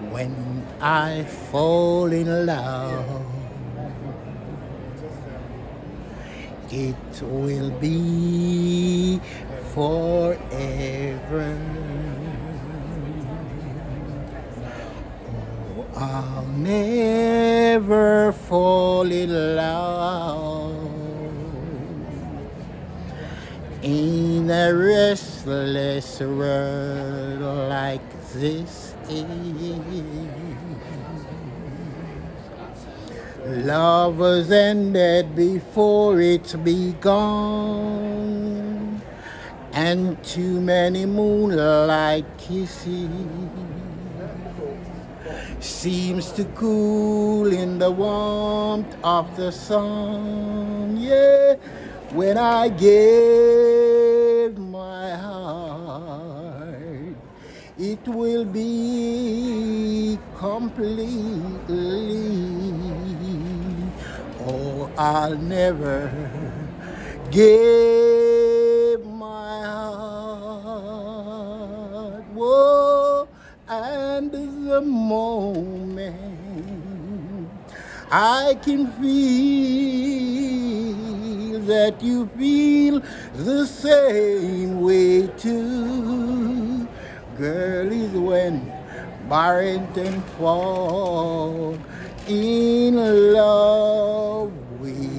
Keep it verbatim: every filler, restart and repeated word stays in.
When I fall in love, it will be forever. Oh, I'll never fall in love in a restless world like this is. Love was ended before it's begun, and too many moonlight kisses seems to cool in the warmth of the sun. Yeah, when I gave my heart, it will be completely. Oh, I'll never give my heart. Whoa, and the moment I can feel that you feel the same way too, girl, is when Barrington fall in love with